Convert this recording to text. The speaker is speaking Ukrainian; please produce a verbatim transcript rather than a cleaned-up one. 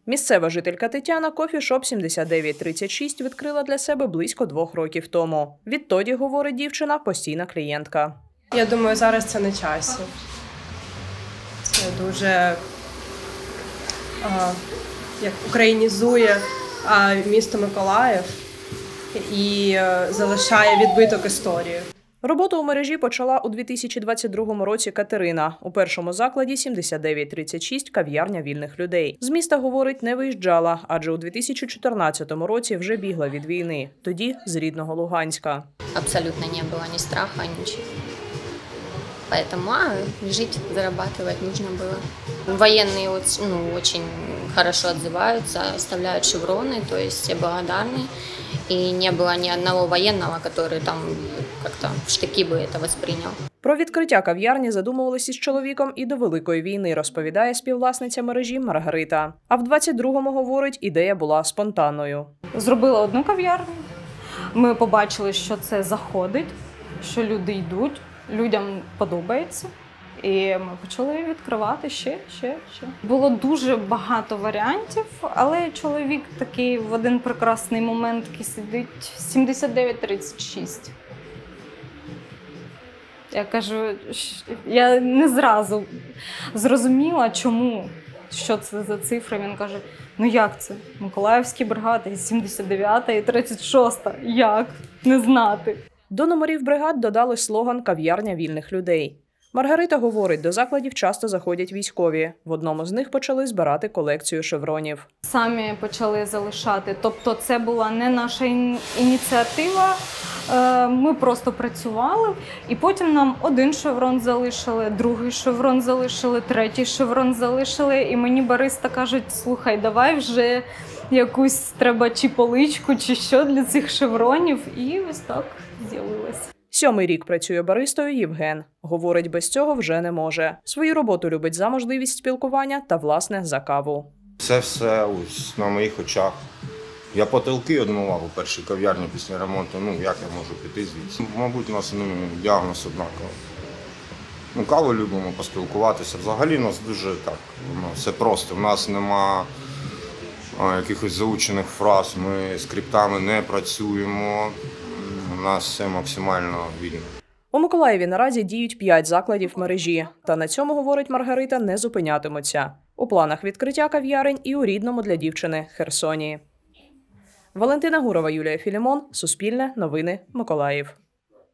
Місцева жителька Тетяна кофішоп сімдесят дев'ять тридцять шість відкрила для себе близько двох років тому. Відтоді, говорить дівчина, постійна клієнтка. Я думаю, зараз це на часі. Це дуже а, як українізує а, місто Миколаїв і а, залишає відбиток історії. Роботу у мережі почала у дві тисячі двадцять другому році Катерина. У першому закладі сімдесят дев'ять тридцять шість кав'ярня вільних людей. З міста, говорить, не виїжджала, адже у дві тисячі чотирнадцятому році вже бігла від війни. Тоді з рідного Луганська. Абсолютно не було ні страху, нічого. Поэтому а, жить, зарабатывать нужно было. Военные ну, очень хорошо отзываются, оставляют шевроны, то есть все благодарны. И не было ни одного военного, который там как-то в штыки бы это воспринял. Про відкриття кав'ярні задумувалися з чоловіком і до Великої війни, розповідає співвласниця мережі Маргарита. А в двадцять другому, говорить, ідея була спонтанною. Зробила одну кав'ярню, ми побачили, що це заходить, що люди йдуть, людям подобається. І ми почали відкривати ще, ще, ще. Було дуже багато варіантів, але чоловік такий в один прекрасний момент такий сидить сімдесят дев'ять тридцять шість. Я кажу, я не зразу зрозуміла, чому, що це за цифра. Він каже, ну як це? Миколаївські бригади, сімдесят дев'ята і тридцять шоста. Як? Не знати. До номерів бригад додали слоган «Кав'ярня вільних людей». Маргарита говорить, до закладів часто заходять військові. В одному з них почали збирати колекцію шевронів. Самі почали залишати. Тобто це була не наша ініціатива, ми просто працювали. І потім нам один шеврон залишили, другий шеврон залишили, третій шеврон залишили. І мені бариста кажуть, слухай, давай вже якусь треба чи поличку, чи що для цих шевронів. І ось так з'явилося. Сьомий рік працює баристою Євген. Говорить, без цього вже не може. Свою роботу любить за можливість спілкування та, власне, за каву. Це все ось на моїх очах. Я потолки одмивав у першій кав'ярні після ремонту. Ну, як я можу піти звідси? Мабуть, у нас ну, діагноз однаковий. Ну, каву любимо поспілкуватися. Взагалі у нас дуже так, ну, все просто. У нас нема а, якихось заучених фраз, ми скриптами не працюємо. У нас все максимально вільно. У Миколаєві наразі діють п'ять закладів мережі. Та на цьому, говорить Маргарита, не зупинятимуться. У планах відкриття кав'ярень і у рідному для дівчини Херсоні. Валентина Гурова, Юлія Філімон. Суспільне. Новини. Миколаїв.